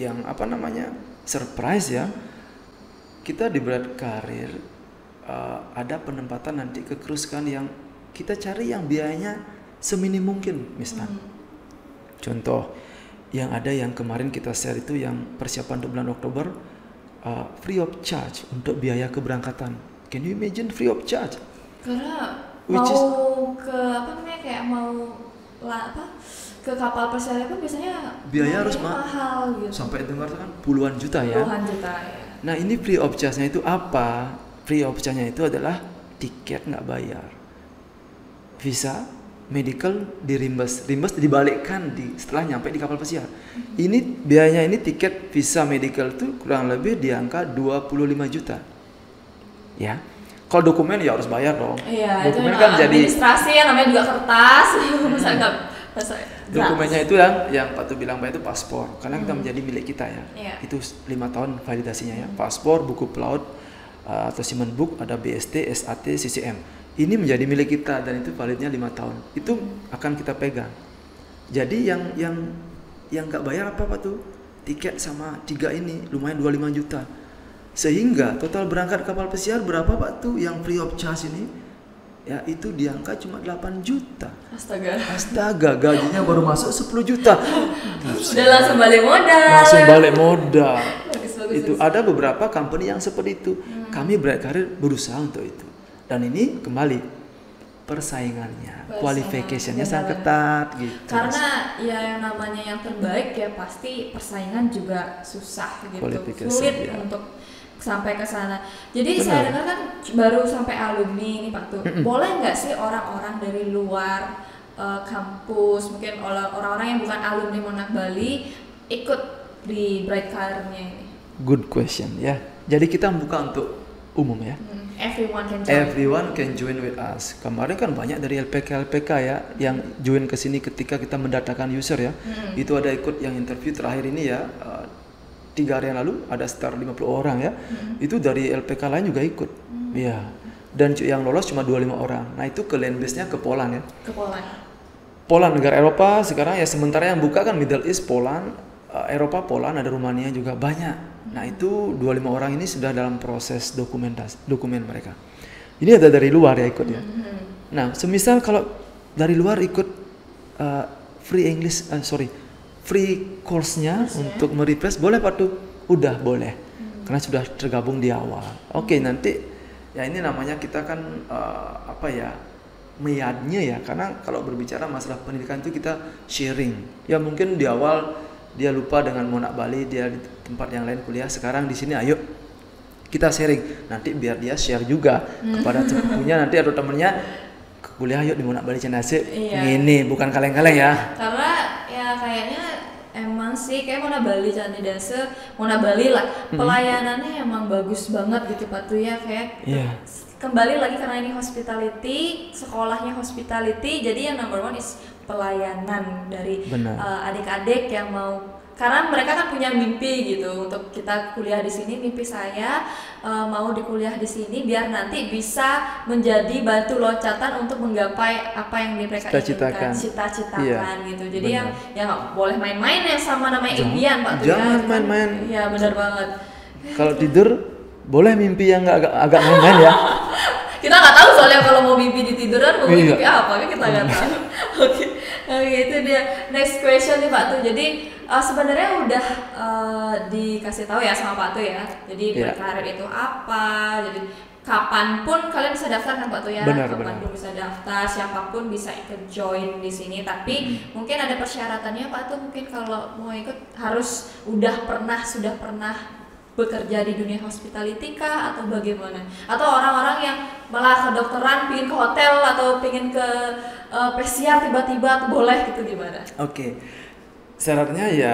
surprise ya. Kita di Bright Career ada penempatan nanti ke cruise kan yang kita cari yang biayanya seminim mungkin, misalnya. Contoh yang ada yang kemarin kita share itu yang persiapan untuk bulan Oktober free of charge untuk biaya keberangkatan. Can you imagine free of charge? Karena Which mau ke kayak mau ke kapal pesiar pun biasanya biaya harus mahal gitu. Sampai dengar kan puluhan juta ya. Puluhan juta ya. Nah ini free of charge-nya itu apa? Free of charge-nya itu adalah tiket nggak bayar, visa, medical reimburse dibalikkan setelah nyampe di kapal pesiar. Ini biayanya ini tiket, visa, medical tuh kurang lebih di angka 25 juta. Ya. Kalau dokumen ya harus bayar dong. Iya, dokumen itu kan jadi administrasi ya, namanya juga kertas. Masa enggak dokumennya itu yang Pak Tu bilang itu paspor, karena kita menjadi milik kita ya. Iya. Itu 5 tahun validasinya ya. Paspor, buku pelaut, atau Simen Book, ada BST, SAT, CCM. Ini menjadi milik kita dan itu validnya 5 tahun. Itu akan kita pegang. Jadi yang nggak bayar apa tuh? Tiket sama 3 ini lumayan 25 juta. Sehingga total berangkat kapal pesiar berapa Pak tuh yang free of charge ini? Ya itu diangka cuma 8 juta. Astaga, gajinya baru masuk 10 juta. Udah langsung balik modal. Bagus, itu ada beberapa company yang seperti itu. Kami Bright Career berusaha untuk itu. Dan ini kembali persaingannya, qualification-nya sangat ketat gitu. Karena ya yang namanya yang terbaik ya pasti persaingan juga susah gitu. Sulit ya. Untuk sampai ke sana. Jadi saya dengar kan baru sampai alumni nih Pak Tu. Boleh nggak sih orang-orang dari luar kampus, mungkin orang-orang yang bukan alumni Monarch Bali ikut di Bright Career-nya ini? Good question ya. Jadi kita buka untuk umum ya. Everyone can join with us. Kemarin kan banyak dari LPK ya yang join ke sini ketika kita mendatangkan user ya. Itu ada ikut yang interview terakhir ini ya. 3 hari yang lalu ada sekitar 50 orang ya. Itu dari LPK lain juga ikut. Iya. Dan yang lolos cuma 25 orang. Nah, itu ke land base-nya ke Poland ya. Ke Poland. Poland negara Eropa sekarang ya, sementara yang buka kan Middle East, Poland, Eropa, Poland, ada Rumania juga banyak. Nah, itu 25 orang ini sudah dalam proses dokumen mereka. Ini ada dari luar ya ikut ya. Nah, semisal kalau dari luar ikut free course-nya untuk merefresh, boleh Pak tuh? Udah boleh. Karena sudah tergabung di awal. Oke, nanti ya ini namanya kita kan meyadnya ya, karena kalau berbicara masalah pendidikan itu kita sharing. Ya mungkin di awal dia lupa dengan Monarch Bali, dia di tempat yang lain kuliah, sekarang di sini ayo kita sharing. Nanti biar dia share juga kepada sepupunya nanti atau temennya, kuliah yuk di Monarch Bali Cendase. Ini bukan kaleng-kaleng ya. Karena ya kayaknya emang sih kayak Monarch Bali Cendase, Monarch Bali lah, pelayanannya emang bagus banget gitu Pak Tu ya, kayak kembali lagi karena ini hospitality, sekolahnya hospitality, jadi yang number one is pelayanan dari adik-adik yang mau, karena mereka kan punya mimpi gitu untuk kita kuliah di sini. Mimpi saya mau di kuliah di sini biar nanti bisa menjadi batu loncatan untuk menggapai apa yang mereka inginkan, cita-citakan gitu. Jadi yang nggak boleh main-main ya sama namanya impian Pak. Jangan main-main. Ya benar banget. Kalau tidur boleh mimpi yang agak main-main ya. Kita nggak tahu soalnya kalau mau mimpi di tiduran mau mimpi apa kan kita nggak tahu. Oke, itu dia. Next question nih Pak Tu. Jadi sebenarnya udah dikasih tahu ya sama Pak Tu ya. Jadi Bright Career itu apa? Jadi kapanpun kalian bisa daftar kan Pak Tu ya. Kapanpun bisa daftar, siapapun bisa ikut join di sini. Tapi mungkin ada persyaratannya Pak Tu. Mungkin kalau mau ikut harus sudah pernah bekerja di dunia hospitality kah atau bagaimana? Atau orang-orang yang malah kedokteran pingin ke hotel atau pingin ke pesiar tiba-tiba boleh gitu gimana? Oke. Syaratnya ya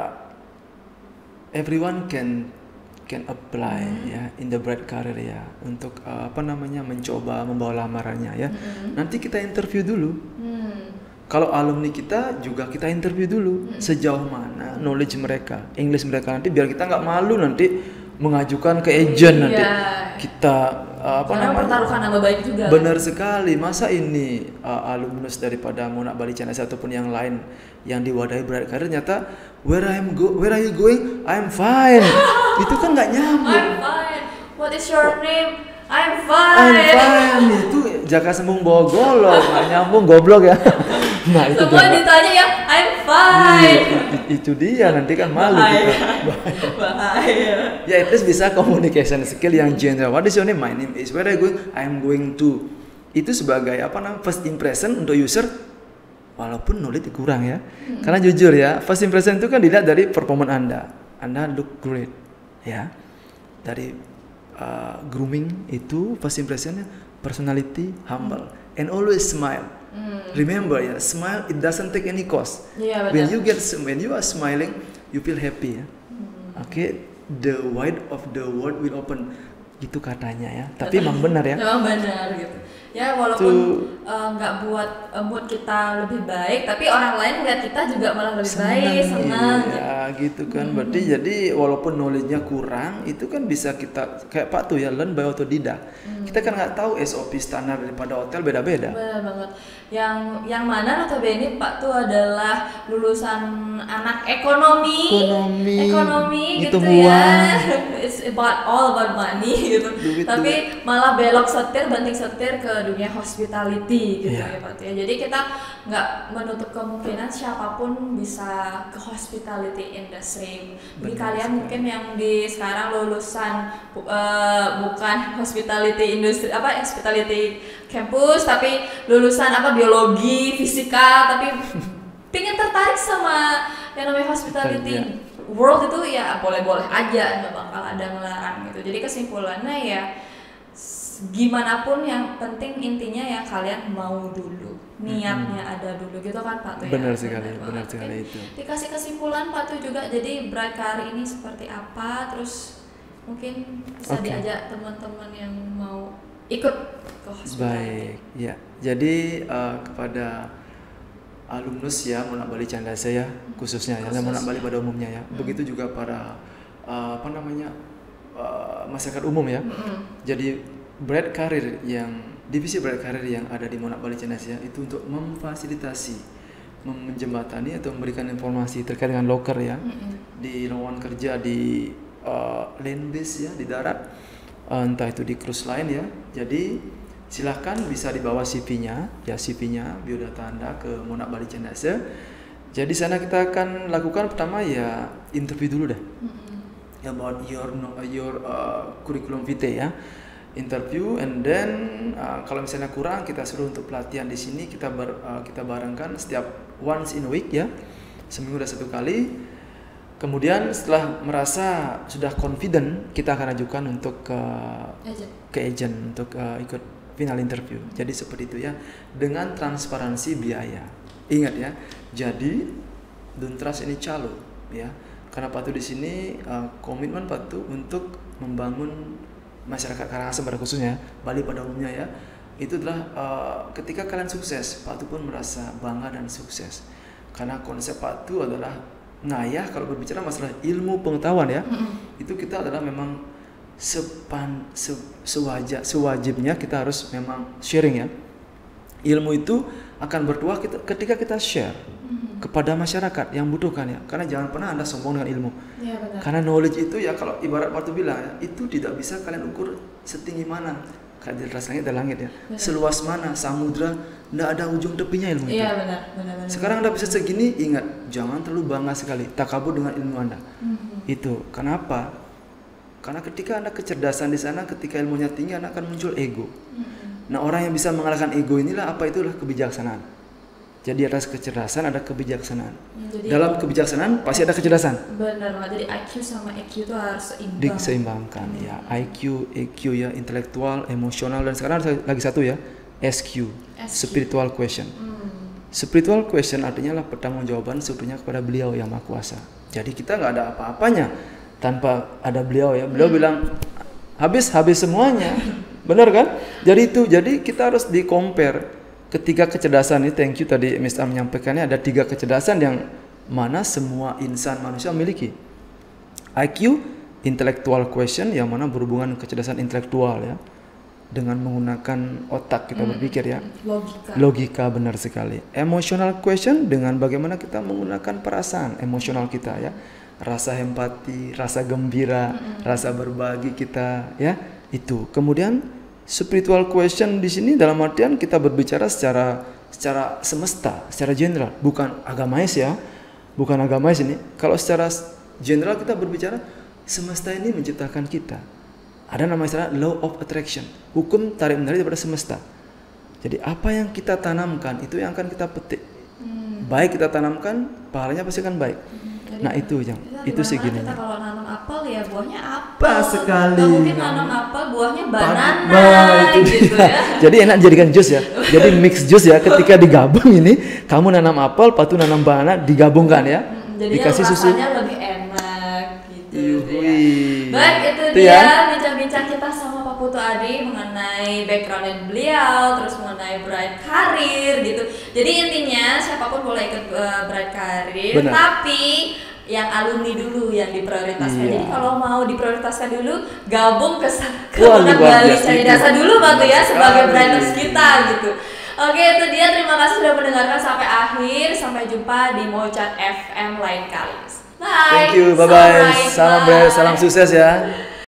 everyone can apply ya in the Bright Career ya untuk mencoba membawa lamarannya ya. Nanti kita interview dulu. Kalau alumni kita juga kita interview dulu sejauh mana knowledge mereka, English mereka, nanti biar kita nggak malu nanti mengajukan ke agent nanti kita pertaruhkan nama baik juga. Benar sekali. Masa ini alumnus daripada Monarch Bali Cendase ataupun yang lain yang diwadahi Bright Career nyata where are you going? I'm fine. Itu kan nggak nyambung. I'm fine. What is your name? I'm fine. Itu jaka sembung bawa golok, nggak nyambung, goblok ya. Nah, itu semua ditanya ya I'm fine. Itu dia nanti kan malu kita. Bahaya. Ya, at least bisa communication skill yang general. What is your name? My name is. Where are you going? I'm going to. Itu sebagai first impression untuk user. walaupun knowledge kurang ya. Karena jujur ya, first impression itu kan dilihat dari performance Anda look great ya. Dari grooming itu first impressionnya, personality, humble, and always smile. Remember ya, smile it doesn't take any cost. Iya, When benar. when you are smiling, you feel happy ya. Oke, the wide of the world will open, gitu katanya ya. Tapi emang benar ya. Memang benar gitu. Ya walaupun nggak buat mood kita lebih baik, tapi orang lain melihat kita juga malah lebih baik, senang. Ya gitu kan. Berarti jadi walaupun knowledge-nya kurang, itu kan bisa kita kayak Pak tuh ya, learn by autodidact. Kita kan nggak tahu SOP standar daripada hotel beda-beda. Benar banget. Yang mana notabene Pak tuh adalah lulusan anak ekonomi gitu ngitung ya. uang. It's all about money gitu. Tapi malah belok setir, banting setir ke dunia hospitality gitu ya Pak ya. Jadi kita nggak menutup kemungkinan siapapun bisa ke hospitality industry. Jadi kalian mungkin yang di sekarang lulusan bukan hospitality industry hospitality campus, tapi lulusan biologi, fisika, tapi pengen tertarik sama yang namanya hospitality world itu ya boleh-boleh aja, nggak bakal ada ngelarang gitu. Jadi kesimpulannya ya gimana pun yang penting intinya ya kalian mau dulu, niatnya ada dulu gitu kan Pak tuh. Benar ya? sekali itu. Dikasih kesimpulan Pak tuh juga, jadi Bright Career ini seperti apa, terus mungkin bisa diajak teman-teman yang mau ikut ke hospitality. Baik, ya. Jadi kepada alumnus ya Monat Bali Candasa ya khususnya ya, Monat Bali pada umumnya ya. Begitu juga para masyarakat umum ya. Jadi Bright Career divisi Bright Career yang ada di Monat Bali Candasa itu untuk memfasilitasi, menjembatani atau memberikan informasi terkait dengan loker ya, di lowongan kerja di land base ya, di darat, entah itu di cruise line ya. Jadi silahkan bisa dibawa CV-nya, biodata Anda ke Monat Bali Candasa. Jadi sana kita akan lakukan pertama ya interview dulu deh, about your curriculum vitae ya, interview, and then kalau misalnya kurang kita suruh untuk pelatihan di sini, kita barengkan setiap once in a week ya, seminggu ada 1 kali. Kemudian setelah merasa sudah confident, kita akan ajukan untuk ke agent untuk ikut final interview. Jadi seperti itu ya, dengan transparansi biaya. Ingat ya, jadi don't trust any calo ya. Karena Patu di sini komitmen Patu untuk membangun masyarakat Karangasem pada khususnya, Bali pada umumnya ya. Itu adalah ketika kalian sukses, Patu pun merasa bangga dan sukses. Karena konsep Patu adalah ngayah kalau berbicara masalah ilmu pengetahuan ya. Itu kita adalah memang sewajibnya kita harus memang sharing ya. Ilmu itu akan bertuah ketika kita share kepada masyarakat yang butuhkan ya. Karena jangan pernah Anda sombong dengan ilmu. Ya, benar. Karena knowledge itu ya, kalau ibarat Patu bilang ya, itu tidak bisa kalian ukur setinggi mana. Kayak di atas langit ada langit ya. Benar. Seluas mana samudra, tidak ada ujung tepinya ilmu itu. Iya benar. Sekarang Anda bisa segini, ingat, jangan terlalu bangga sekali, takabur dengan ilmu Anda. Itu kenapa? Karena ketika Anda kecerdasan di sana, ketika ilmunya tinggi, Anda akan muncul ego. Nah, orang yang bisa mengalahkan ego inilah itulah kebijaksanaan. Jadi atas kecerdasan ada kebijaksanaan. Jadi, dalam kebijaksanaan pasti ada kecerdasan. Benar, jadi IQ sama EQ itu harus seimbang. Diseimbangkan ya, IQ, EQ ya, intelektual, emosional, dan sekarang ada lagi satu ya, SQ. Spiritual question. Spiritual question artinya lah pertanggungjawaban sebetulnya kepada Beliau yang Maha Kuasa. Jadi kita nggak ada apa-apanya tanpa ada Beliau ya. Beliau bilang habis semuanya. Benar kan? Jadi kita harus di-compare. Ketiga kecerdasan ini, thank you tadi Miss Am menyampaikannya, ada 3 kecerdasan yang mana semua insan manusia memiliki. IQ, intellectual question, yang mana berhubungan kecerdasan intelektual ya, dengan menggunakan otak kita berpikir ya. Logika benar sekali. Emotional question, dengan bagaimana kita menggunakan perasaan emosional kita ya. Rasa empati, rasa gembira, rasa berbagi kita ya, itu. Kemudian spiritual question di sini dalam artian kita berbicara secara semesta, secara general, bukan agamais ya. Bukan agamais ini. Kalau secara general kita berbicara semesta ini menciptakan kita. Ada nama istilah law of attraction, hukum tarik menarik daripada semesta. Jadi apa yang kita tanamkan itu yang akan kita petik. baik kita tanamkan, pahalanya pasti kan baik. Jadi, Nah itu yang itu sih gini. Kita kalau nanam apel ya buahnya apel. Pas sekali. Nggak mungkin nanam apel buahnya banana Nah, itu gitu ya. Jadi enak dijadikan jus ya. Jadi mix jus ya. Ketika digabung ini, kamu nanam apel, Patu nanam banana, digabungkan ya. Jadi Dikasih susu. rasanya lebih enak gitu. Yuhui. Baik, itu Itu dia ya. bincang-bincang kita sama Pak Putu Adi mengenai background beliau, terus mengenai Bright Karir gitu. Jadi intinya siapapun boleh ikut Bright Karir, Benar. tapi yang alumni dulu yang diprioritaskan. Iya. Jadi kalau mau diprioritaskan dulu, gabung ke Wah, Makan luar Bali biasa Cari itu. Dasa dulu Pak Tuh ya sebagai Sekali. brighters kita gitu. Oke, itu dia. Terima kasih sudah mendengarkan sampai akhir. Sampai jumpa di Mochan FM lain kali. Bye. Thank you, bye bye. Bright, Salam bye. salam sukses ya.